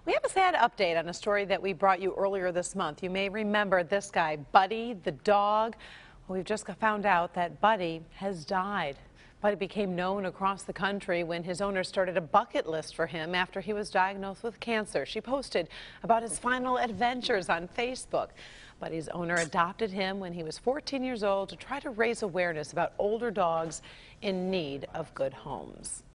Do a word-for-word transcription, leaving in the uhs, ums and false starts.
We have a sad update on a story that we brought you earlier this month. You may remember this guy, Buddy, the dog. Well, we've just found out that Buddy has died. Buddy became known across the country when his owner started a bucket list for him after he was diagnosed with cancer. She posted about his final adventures on Facebook. Buddy's owner adopted him when he was fourteen years old to try to raise awareness about older dogs in need of good homes.